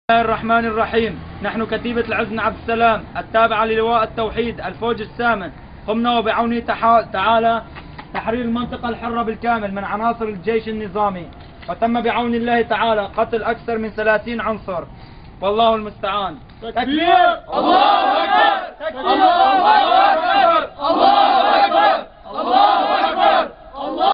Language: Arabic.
بسم الله الرحمن الرحيم. نحن كتيبة العز عبد السلام التابعة للواء التوحيد الفوج الثامن قمنا وبعونه تعالى تحرير المنطقة الحرة بالكامل من عناصر الجيش النظامي، وتم بعون الله تعالى قتل أكثر من 30 عنصر، والله المستعان. تكبير! الله